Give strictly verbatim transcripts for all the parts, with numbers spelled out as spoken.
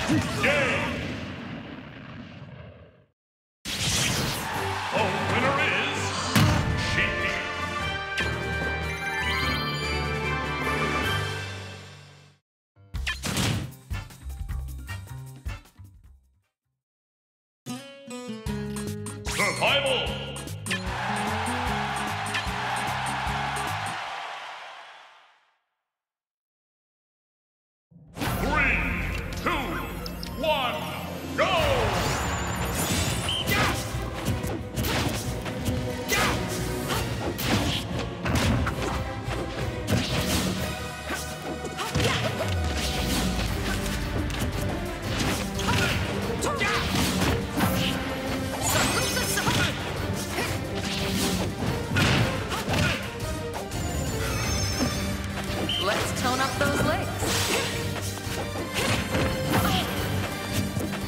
Game! The winner is Sheepy. Survival! Three, two, one, go! Let's tone up those legs.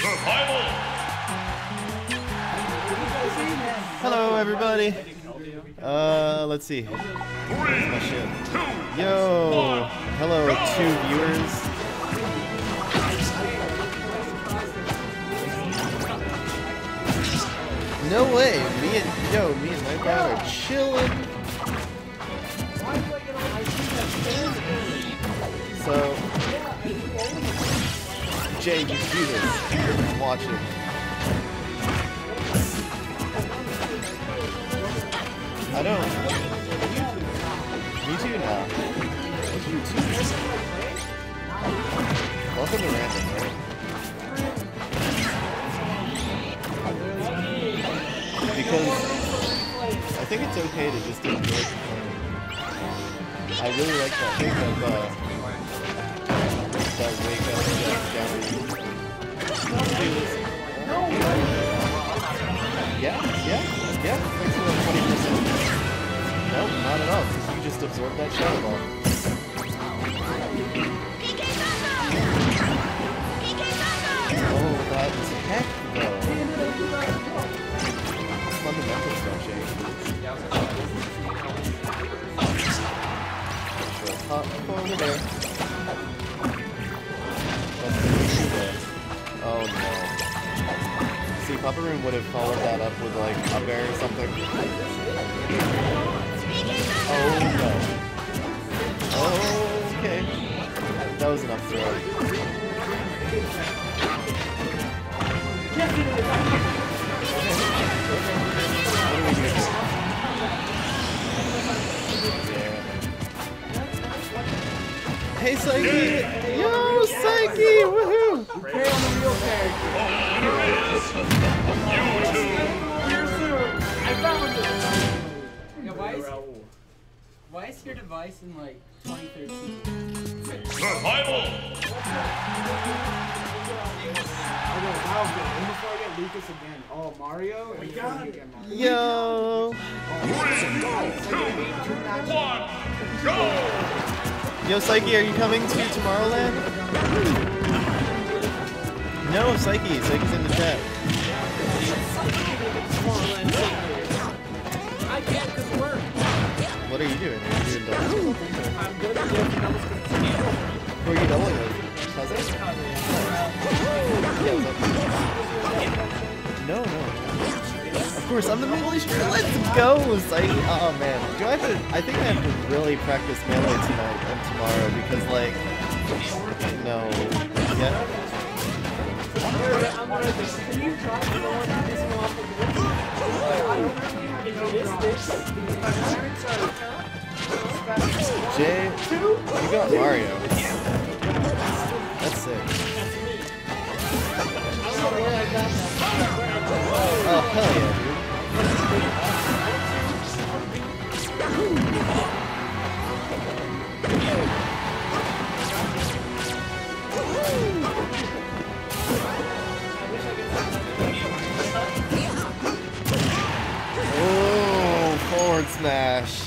Survival. Hello, everybody. Uh, let's see. Where's my shit? Yo, hello, two viewers. No way, me and yo, me and Nightbound are chilling. So, Jay, you do this. I'm watching. I don't. Me too now. You too. Welcome to random, right? Because I think it's okay to just enjoy complaining. I really like that wake up, uh, that wake up uh, gallery. Yeah, yeah, yeah. Thanks for the twenty percent. Nope, not at all, because you just absorbed that shadow ball. Oh, that tech, though. Fundamentals don't change. Sure, hop over there. That's the there. Oh no. See, Papa Room would have followed that up with like a bear or something. Oh no. Oh, okay. That was enough throw. Hey Psyche! Yo, Psyche! Woohoo! Prey on the real character. Here soon. I found it. Yeah, why is why is your device in like twenty thirteen? Survival. Before I get Lucas again. Oh, Mario? We got it. Yo! Three, two, one, go! Yo, Psyche, are you coming to Tomorrowland? No, Psyche. Psyche's in the chat. I can't because work. What are you doing? Are you doing doubles? I'm good at doing doubles. Who are you doubling with? Cousin? Yeah, what's up? No, no. Of course, I'm the Middle Eastern. Let's go, Psyche. Oh man, do I have to? I think I have to really practice melee tonight and tomorrow because, like, no, yeah. Can you try to go on this one off of the I don't know if you missed this. My parents are Jay, you got Mario. That's sick. Oh, hell yeah, dude. Oh, forward smash.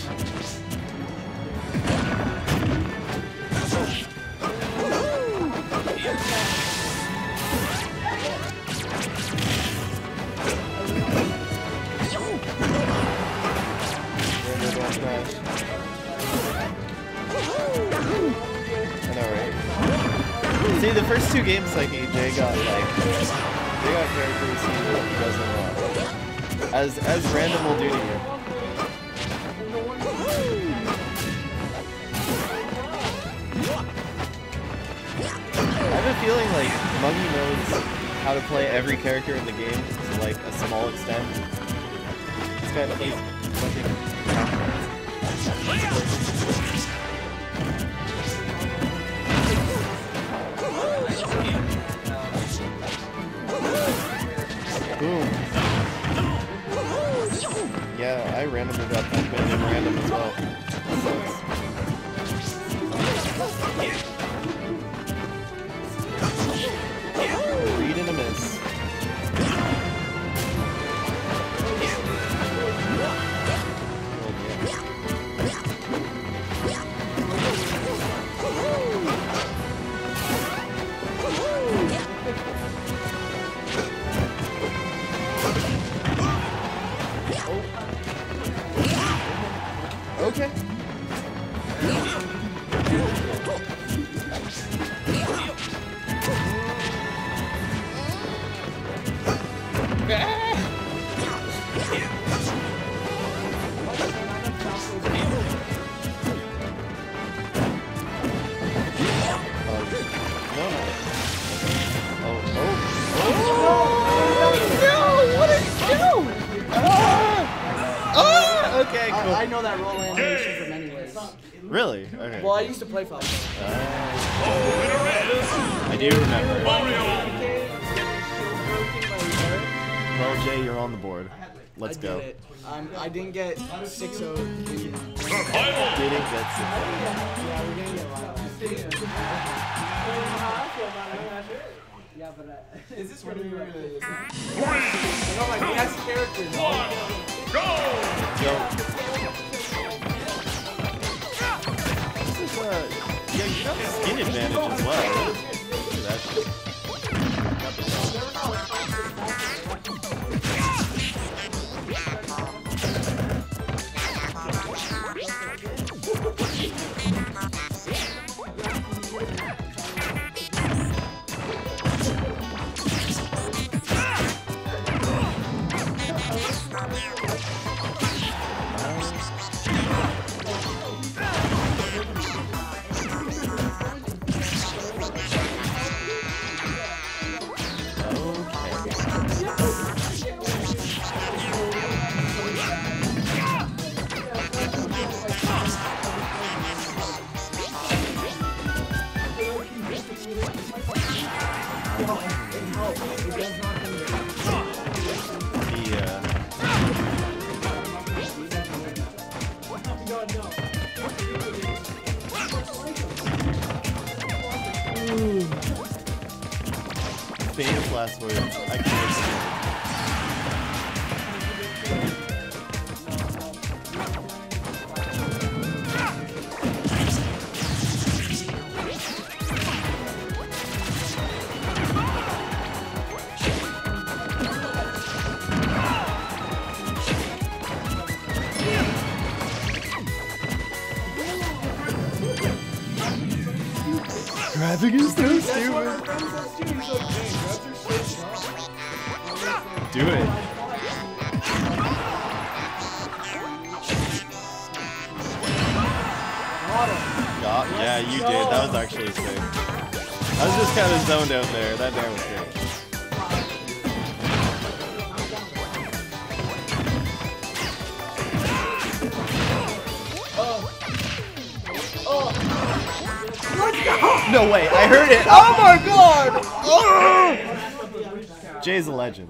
See, the first two games, like, A J got, like, they got characters he doesn't want. As, as Random will do to you. I have a feeling, like, Muggy knows how to play every character in the game to, like, a small extent. This guy plays fucking... Boom. Yeah, I randomly got Pac-Man in random as well. Read and a miss. Alright, cool. I, I know that roll animation from anyways. Really? Okay. Well, I used to play Falcon. Uh, I do remember. Well, Jay, you're on the board. Let's I go. Did it. Um, I didn't get six oh. Didn't get six. Yeah, we're gonna get a lot. Yeah, but uh, is this really really? I know my best character. One, go! Yo. This is, uh, yeah, you got the skin advantage as well. Look at that shit. Got the famous last words. I can't. Graphic is so stupid. Do it. God, yeah, you did. That was actually sick. I was just kind of zoned out there. That there was great. No way, I heard it. Oh my god! Oh! Jay's a legend.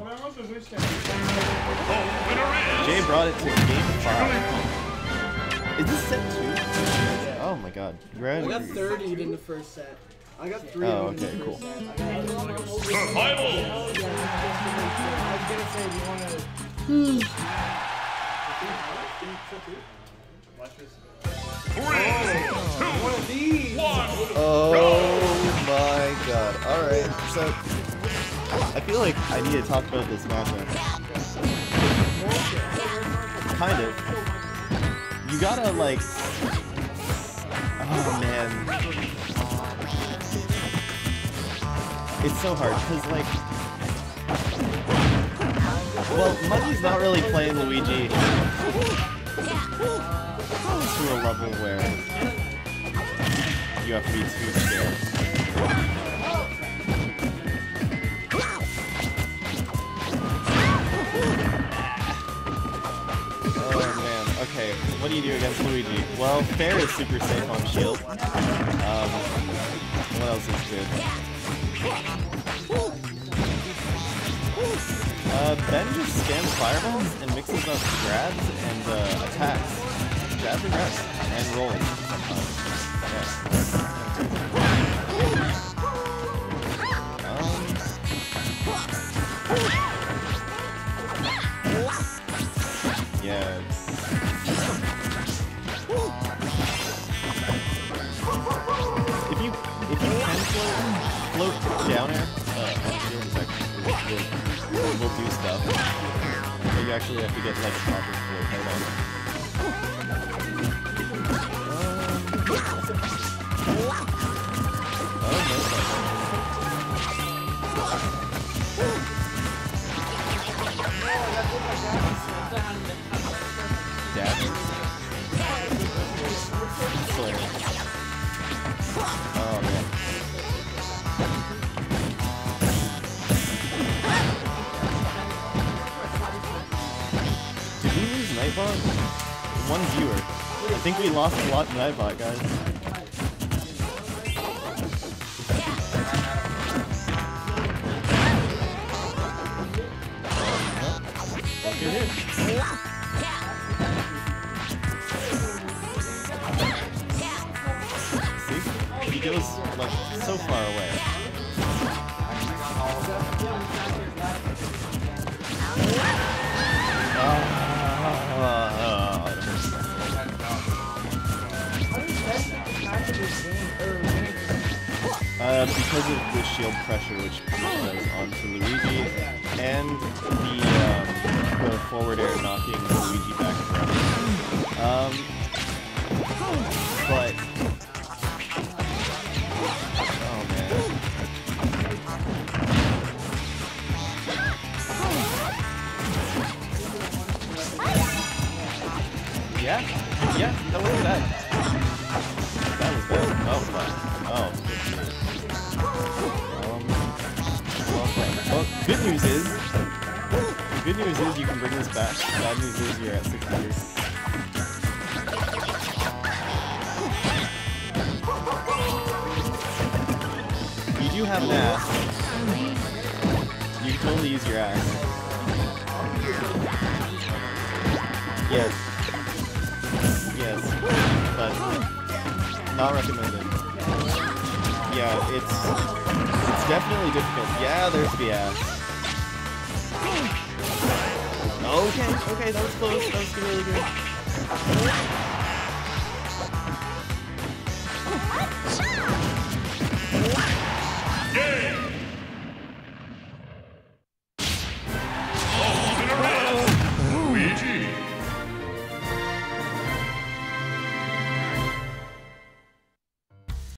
Jay brought it to game five. Is this set two? Oh my god. I got thirty in the first set. I got three. Oh, okay, cool. Survival! I was gonna say, do you want to... One of these! Oh my god. Alright, so I feel like I need to talk about this matchup. Kind of. You gotta like... Oh man. It's so hard, because like... Well, Muggy's not really playing Luigi to a level where you have to be too scared. Oh man, okay, what do you do against Luigi? Well, Fair is super safe on shield. Um, what else is good? Uh, Ben just scams fireballs and mixes up grabs and uh, attacks. Jabs and grabs. And rolls sometimes. Yeah. Um, yeah. If you if you can float, float down air, uh, will, will, will do stuff. But you actually have to get like a proper float head on. Oh, no. Dad? Slayer. Oh, man. Did we lose Nightbot? one viewer. I think we lost a lot in Nightbot, guys. Good hit. See? He goes like so far away. Uh, uh, uh, because of the shield pressure which Peach does onto Luigi, and the, um, the forward air knocking Luigi back from. Um, but oh man. Yeah, yeah, that wasn't bad. That was bad. Oh, fine. Oh, um, well played. Well, good news is, the good news is you can bring this back. Bad news is you're at six years. You do have an ass. You can totally use your ass. Yes. Yes, but not recommended. Yeah, it's it's definitely difficult. Yeah, there's the ass. Okay, okay, that was close. That was really good.